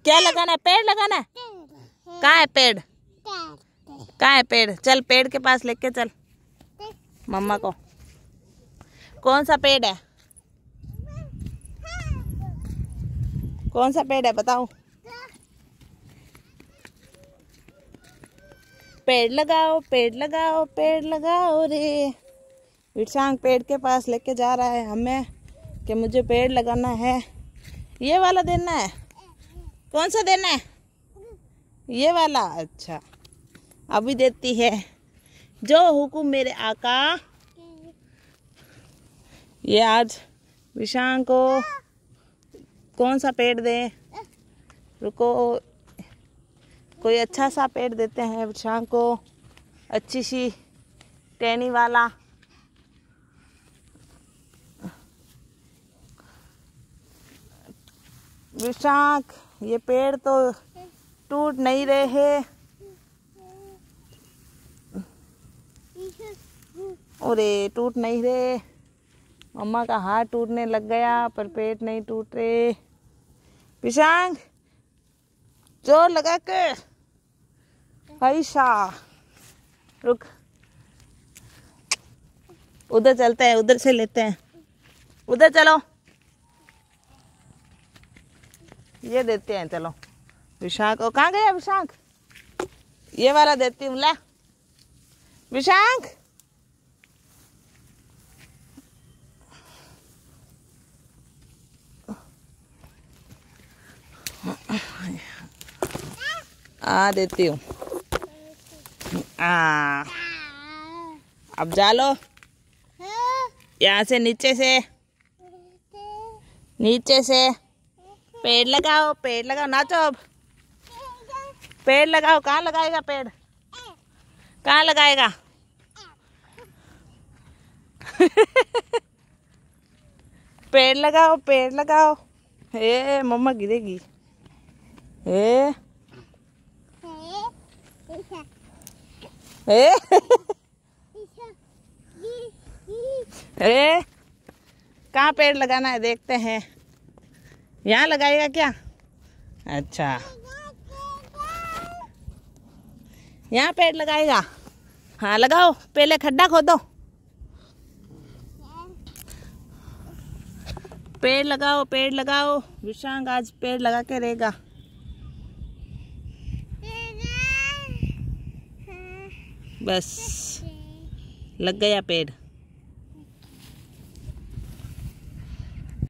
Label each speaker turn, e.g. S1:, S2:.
S1: क्या लगाना है? पेड़ लगाना है। कहाँ है पेड़? कहाँ है पेड़? चल पेड़ के पास लेके चल मम्मा को। कौन सा पेड़ है? कौन सा पेड़ है बताओ? पेड़ लगाओ, पेड़ लगाओ, पेड़ लगाओ रे। विशांक पेड़ के पास लेके जा रहा है हमें कि मुझे पेड़ लगाना है। ये वाला देना है? कौन सा देना है? ये वाला। अच्छा अभी देती है, जो हुकुम मेरे आका। ये आज विशांक को कौन सा पेड़ दे? रुको, कोई अच्छा सा पेड़ देते हैं विशांक को, अच्छी सी टहनी वाला। विशांक ये पेड़ तो टूट नहीं रहे। अरे टूट नहीं रहे, मम्मा का हाथ टूटने लग गया पर पेड़ नहीं टूट रहे। विशांक जोर लगा के ऐसा। रुक, उधर चलते हैं, उधर से लेते हैं। उधर चलो, ये देते हैं। चलो विशांक। और कहाँ गया विशांक? ये वाला देती हूँ, ला विशांक। देती हूँ। अब जा लो यहाँ से, नीचे से, नीचे से। पेड़ लगाओ, पेड़ लगाओ, नाचो अब। पेड़ लगाओ। कहाँ लगाएगा पेड़? कहाँ लगाएगा? पेड़ लगाओ, पेड़ लगाओ। हे मम्मा गिरेगी। हे हे हे कहाँ पेड़ लगाना है देखते हैं। यहाँ लगाएगा क्या? अच्छा यहाँ पेड़ लगाएगा। हाँ लगाओ, पहले खड्डा खोदो। पेड़ लगाओ, पेड़ लगाओ। विशांक आज पेड़ लगा के रहेगा। बस लग गया पेड़।